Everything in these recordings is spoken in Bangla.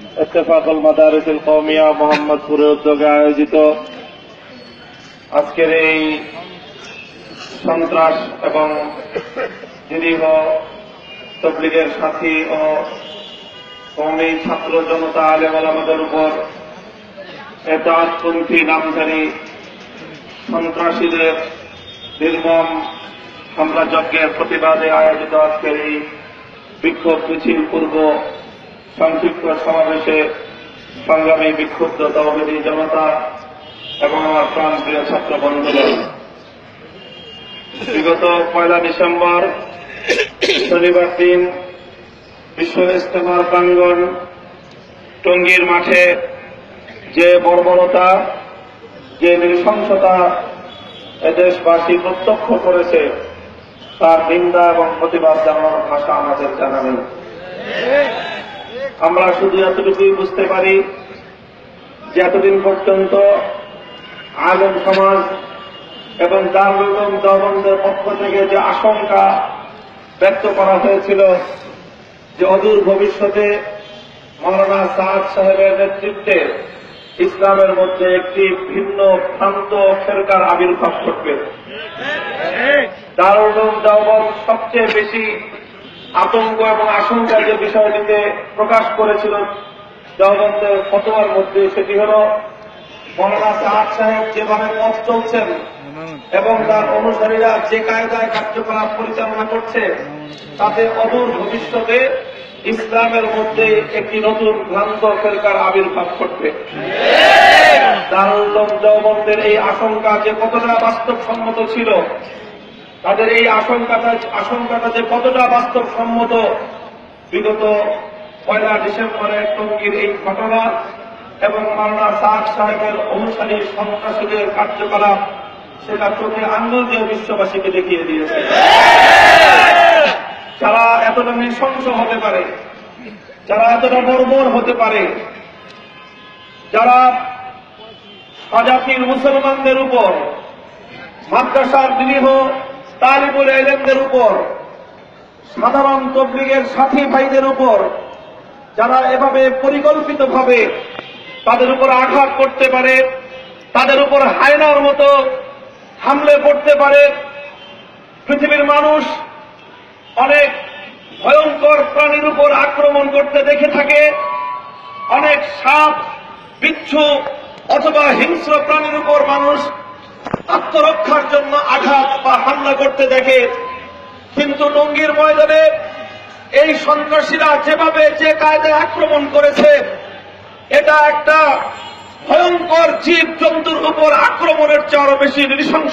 ইত্তেফাকুল মাদারিসুল কওমিয়া মোহাম্মদপুরের উদ্যোগে আয়োজিত আজকের এই সন্ত্রাস এবং নিরীহ তবলিগের সাথী ও কওমি ছাত্র জনতা আলেম ওলামাদের উপর এতাআতপন্থী নামধারী সন্ত্রাসীদের নির্মম হামলা যজ্ঞের প্রতিবাদে আয়োজিত আজকের এই বিক্ষোভ মিছিল পূর্ব সংক্ষিপ্ত সমাবেশে সংগ্রামী বিক্ষুব্ধ তৌহিদি জনতা এবং আমার প্রাণপ্রিয় ছাত্র বন্ধুগণ, বিগত 1 ডিসেম্বর শনিবার দিন বিশ্ব ইজতেমার প্রাঙ্গণ টঙ্গীর মাঠে যে বর্বরতা, যে নৃশংসতা এদেশবাসী প্রত্যক্ষ করেছে তার নিন্দা এবং প্রতিবাদ জানানোর ভাষা আমাদের জানা নেই। আমরা শুধু এতটুকুই বুঝতে পারি যে এতদিন পর্যন্ত আলেম সমাজ এবং দারুল উলুম দেওবন্দের পক্ষ থেকে যে আশঙ্কা ব্যক্ত করা হয়েছিল যে অদূর ভবিষ্যতে মাওলানা সাদ সাহেবের নেতৃত্বে ইসলামের মধ্যে একটি ভিন্ন ভ্রান্ত ফেরকার আবির্ভাব ঘটবে, দারুল উলুম দেওবন্দ সবচেয়ে বেশি আতঙ্ক এবং আশঙ্কা যে বিষয়টিতে প্রকাশ করেছিল দেওবন্দের ফতোয়ার মধ্যে, সেটি হল মাওলানা সাদ সাহেব যেভাবে পথ চলছেন এবং তার অনুসারীরা যে কায়দায় কার্যকলাপ পরিচালনা করছে তাতে অদূর ভবিষ্যতে ইসলামের মধ্যে একটি নতুন ভ্রান্ত ফেরকার আবির্ভাব ঘটবে। দারুল উলুম দেওবন্দের এই আশঙ্কা যে কতটা বাস্তবসম্মত ছিল, তাদের এই আশঙ্কাটা যে কতটা বাস্তবসম্মত, বিগত 1 ডিসেম্বরের টঙ্গীর এই ঘটনা এবং মাওলানা সাদ সাহেবের অনুসারী সন্ত্রাসীদের কার্যকলাপ সেটা চোখে আঙুল দিয়ে বিশ্ববাসীকে দেখিয়ে দিয়েছে। যারা এতটা নৃশংস হতে পারে, যারা এতটা বর্বর হতে পারে, যারা স্বজাতির মুসলমানদের উপর, মাদ্রাসার নিরীহ তালিবুল ইলমদের উপর, সাধারণ তবলিগের সাথী ভাইদের উপর যারা এভাবে পরিকল্পিতভাবে তাদের উপর আঘাত করতে পারে, তাদের উপর হায়নার মতো হামলে পড়তে পারে। পৃথিবীর মানুষ অনেক ভয়ঙ্কর প্রাণীর উপর আক্রমণ করতে দেখে থাকে, অনেক সাপ, বিচ্ছু অথবা হিংস্র প্রাণীর উপর মানুষ আত্মরক্ষার জন্য আঘাত বা হামলা করতে দেখে। কিন্তু টঙ্গীর ময়দানে এই সন্ত্রাসীরা যেভাবে যে কায়দায় আক্রমণ করেছে, এটা একটা ভয়ঙ্কর জীব জন্তুর উপর আক্রমণের চেয়ে আরো বেশি নৃশংস।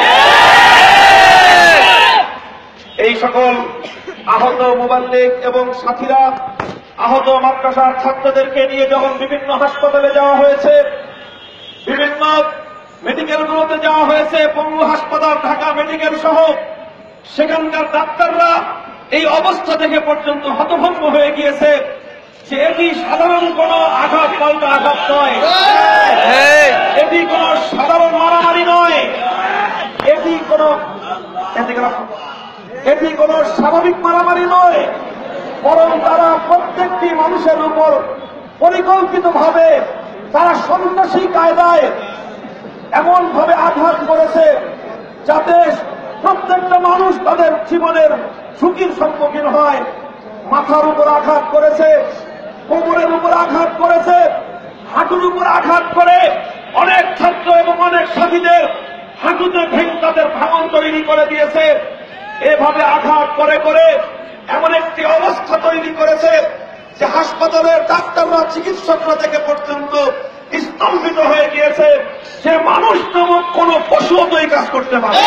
এই সকল আহত মুবাল্লিগ এবং সাথীরা, আহত মাদ্রাসার ছাত্রদেরকে নিয়ে যখন বিভিন্ন হাসপাতালে যাওয়া হয়েছে, বিভিন্ন মেডিকেলগুলোতে যাওয়া হয়েছে, পঙ্গু হাসপাতাল, ঢাকা মেডিকেল সহ, সেখানকার ডাক্তাররা এই অবস্থা দেখে পর্যন্ত হতভম্ব হয়ে গিয়েছে যে এটি সাধারণ কোন আঘাত, পাল্টা আঘাত নয়, এটি কোন সাধারণ মারামারি নয়, এটি কোন স্বাভাবিক মারামারি নয়, বরং তারা প্রত্যেকটি মানুষের উপর পরিকল্পিতভাবে তারা সন্ত্রাসী কায়দায় এমন ভাবে আঘাত করেছে যাতে প্রত্যেকটা মানুষ তাদের জীবনের ঝুঁকির সম্মুখীন হয়। মাথার উপর আঘাত করেছে, কোমরের উপর আঘাত করেছে, হাঁটুর উপর আঘাত করে অনেক ছাত্র এবং অনেক সাথীদের হাঁটুতে তাদের ভাঙন তৈরি করে দিয়েছে। এভাবে আঘাত করে করে এমন একটি অবস্থা তৈরি করেছে যে হাসপাতালের ডাক্তাররা, চিকিৎসকরা থেকে পর্যন্ত স্তম্ভিত হয়ে গিয়েছে যে মানুষ নামক কোন পশুও তো এই কাজ করতে পারে।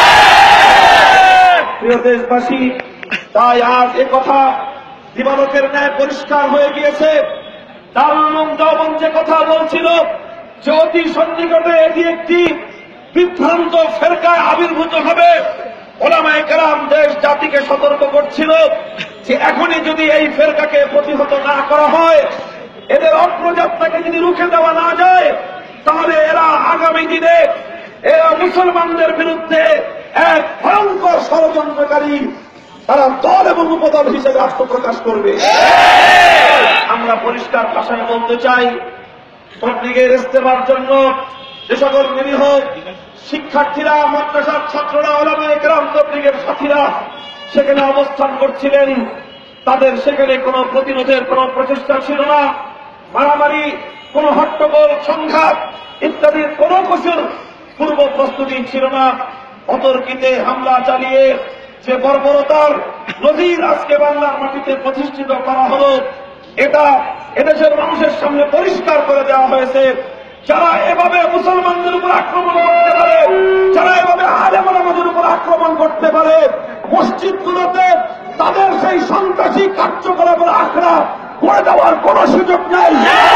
প্রিয় দেশবাসী, তাই আজ এ কথা দিবালোকের ন্যায় পরিষ্কার হয়ে গিয়েছে। দারুল উলুম দেওবন্দ যে কথা বলছিল যে অতি সন্নিকটে এটি একটি বিভ্রান্ত ফেরকায় আবির্ভূত হবে, ওলামায়ে কেরাম দেশ জাতিকে সতর্ক করছিল যে এখনই যদি এই ফেরকাকে প্রতিহত না করা হয়, এদের অগ্রযাত্রাকে যদি রুখে দেওয়া না যায়, তাহলে এরা আগামী দিনে এরা মুসলমানদের বিরুদ্ধে এক ভয়ঙ্কর ষড়যন্ত্রকারী তারা দল এবং উপদল হিসেবে আত্মপ্রকাশ করবে। আমরা পরিষ্কার ভাষায় বলতে চাই, তবলিগের ইস্তেমার জন্য যে সকল নিরীহ শিক্ষার্থীরা, মাদ্রাসার ছাত্ররা, উলামায়ে কেরাম, তবলিগের সাথীরা সেখানে অবস্থান করছিলেন, তাদের সেখানে কোনো প্রতিরোধের কোনো প্রচেষ্টা ছিল না। মারামারি, কোন হট্টগোল, সংঘাত ইত্যাদির কোন কিছুর পূর্ব প্রস্তুতি ছিল না। অতর্কিতে হামলা চালিয়ে যে বর্বরতার নজির আজকে বাংলার মাটিতে প্রতিষ্ঠিত করা হল, এটা এদেশের মানুষের সামনে পরিষ্কার করে দেওয়া হয়েছে। যারা এভাবে মুসলমানদের উপর আক্রমণ করতে পারে, যারা এভাবে আলেম ওলামাদের উপর আক্রমণ করতে পারে, মসজিদগুলোতে তাদের সেই সন্ত্রাসী কার্যকলাপের আখড়া করে দেওয়ার কোন সুযোগ নেই।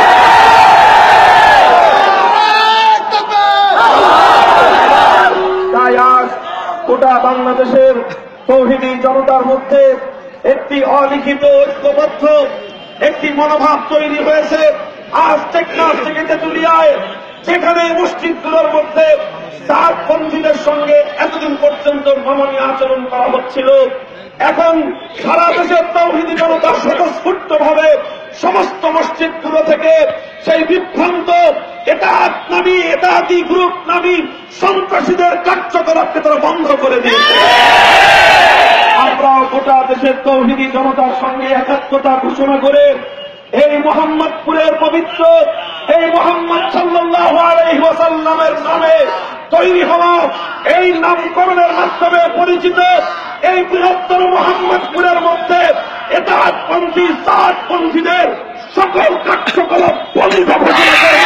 তাই আজ গোটা বাংলাদেশের তৌহিদি জনতার মধ্যে একটি অলিখিত ঐক্যবদ্ধ একটি মনোভাব তৈরি হয়েছে। আজ টেকনাফ থেকে তেঁতুলিয়ায় যেখানে মসজিদগুলোর মধ্যে সাতপন্থীদের সঙ্গে এতদিন পর্যন্ত নমনীয় আচরণ করা হচ্ছিল, এখন সারা দেশের তাওহীদি জনতা স্বতঃস্ফূর্তভাবে সমস্ত মসজিদগুলো থেকে সেই বিভ্রান্ত এতাতি গ্রুপ নামী সন্ত্রাসীদের কার্যকলাপকে তারা বন্ধ করে দিয়েছে। আমরা গোটা দেশের তাওহীদি জনতার সঙ্গে একাত্মতা ঘোষণা করে এই মোহাম্মদপুরের পবিত্র এই মোহাম্মদ সাল্লাল্লাহু আলাইহি ওয়াসাল্লামের নামে তৈরি হওয়া, এই নামকরণের মাধ্যমে পরিচিত এই বৃহত্তর মোহাম্মদপুরের মধ্যে এতাআতপন্থী সাতপন্থীদের সকল কার্যকলাপ বন্ধ ঘোষণা করে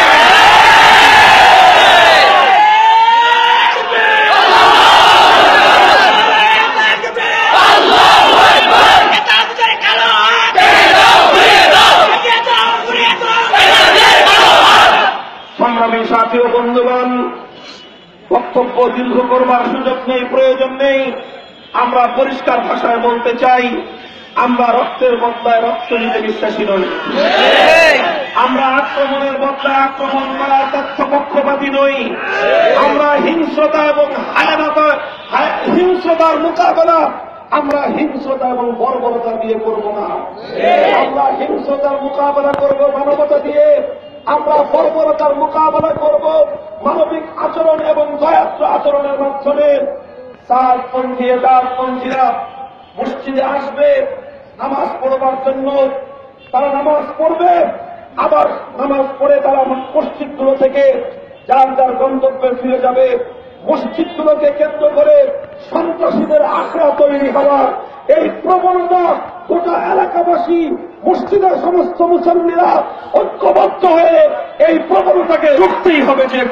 সংগ্রামী সাথী ও বন্ধুগণ, বক্তব্য দীর্ঘ করবার সুযোগ নেই, প্রয়োজন নেই। আমরা পরিষ্কার ভাষায় বলতে চাই, আমরা রক্তের বদলায় রক্ত নিতে বিশ্বাসী নই। আমরা আক্রমণের বদলায় আক্রমণ করার তথ্যপক্ষপাতী নই। আমরা হিংস্রতা এবং হিংস্রতার মোকাবেলা আমরা হিংস্রতা এবং বর্বরতা দিয়ে করব না। আমরা হিংস্রতার মোকাবেলা করব মানবতা দিয়ে, আমরা বর্বরতার মোকাবেলা করব মানবিক আচরণ এবং দয়াত্র আচরণের মাধ্যমে। সাতপন্থী এতাআতপন্থীরা মসজিদে আসবে নামাজ পড়বার জন্য, তারা নামাজ পড়বে, আবার নামাজ পড়ে তারা মসজিদগুলো থেকে যার যার গন্তব্যে ফিরে যাবে। মসজিদগুলোকে কেন্দ্র করে সন্ত্রাসীদের আখড়া তৈরি হওয়া, এই প্রবণতা গোটা এলাকাবাসী, মসজিদের সমস্ত মুসল্লিরা ঐক্যবদ্ধ হয়ে এই প্রবণতাকে রুখতেই হবে। যে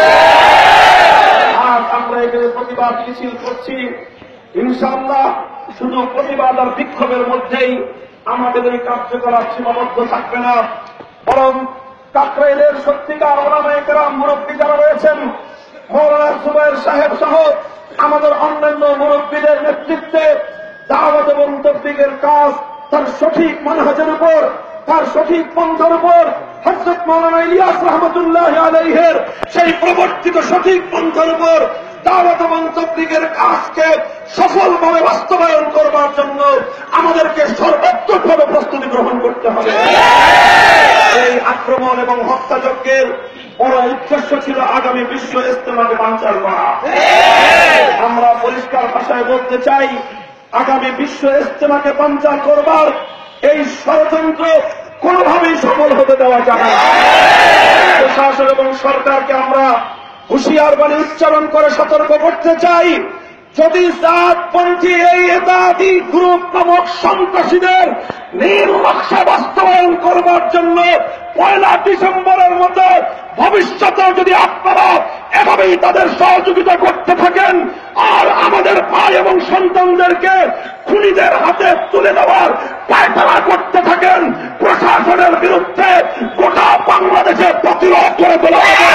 আজ আমরা এখানে প্রতিবাদ মিছিল করছি, ইনশাআল্লাহ শুধু প্রতিবাদ আর বিক্ষোভের মধ্যেই আমাদের এই কার্যকলাপ সীমাবদ্ধ থাকবে না, বরং কাকরাইলের সত্যিকার উলামায়ে কেরাম মুরব্বী যারা রয়েছেন, মাওলানা জুবায়ের সাহেব সহ আমাদের অন্যান্য মুরব্বীদের নেতৃত্বে দাওয়াত এবং তাবলীগের কাজ তার সঠিক মানহাজের উপর, তার সঠিক পন্থার উপর হযরত মাওলানা ইলিয়াস রাহমাতুল্লাহি আলাইহির সেই প্রবর্তিত সঠিক পন্থার উপর দাওয়াত এবং তাবলীগের কাজকে সফলভাবে বাস্তবায়ন করবার জন্য আমাদেরকে সর্বাত্মকভাবে প্রস্তুতি গ্রহণ করতে হবে। এই আক্রমণ এবং হত্যাযজ্ঞের বড় উদ্দেশ্য ছিল আগামী বিশ্ব ইজতেমাকে বানচাল করা। আমরা পরিষ্কার ভাষায় বলতে চাই, আগামী বিশ্ব ইজতেমাকে বানচাল করবার এই ষড়যন্ত্র কোনোভাবেই সফল হতে দেওয়া যাবে না। প্রশাসন এবং সরকারকে আমরা হুঁশিয়ার বাণী উচ্চারণ করে সতর্ক করতে চাই, যদি সাতপন্থী এই এতাতি গ্রুপ নামক সন্ত্রাসীদের নীল নকশা বাস্তবায়ন করবার জন্য 1 ডিসেম্বরের মতো ভবিষ্যতে যদি আপনারা এভাবেই তাদের সহযোগিতা করতে থাকেন আর আমাদের ভাই এবং সন্তানদেরকে খুনিদের হাতে তুলে দেওয়ার পায়তারা করতে থাকেন, প্রশাসনের বিরুদ্ধে গোটা বাংলাদেশে প্রতিরোধ করে তোলা হবে।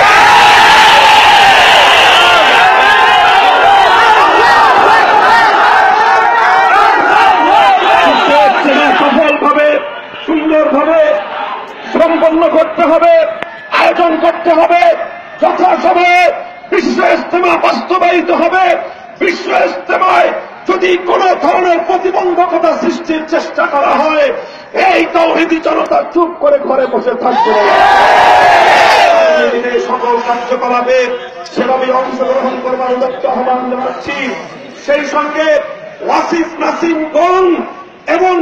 সফলভাবে সুন্দরভাবে সম্পন্ন করতে হবে, আয়োজন করতে হবে, যথাসময়ে বিশ্ব ইজতেমা বাস্তবায়িত হবে। বিশ্ব ইজতেমায় যদি কোন ধরনের প্রতিবন্ধকতা সৃষ্টির চেষ্টা করা হয়, এই তাওহীদি জনতা চুপ করে ঘরে বসে থাকবে না। সকল কার্যকলাপে সেভাবে অংশগ্রহণ করবার উদ্যোক্ত আহ্বান জানাচ্ছি। সেই সঙ্গে ওয়াসিফ নাসিমগণ এবং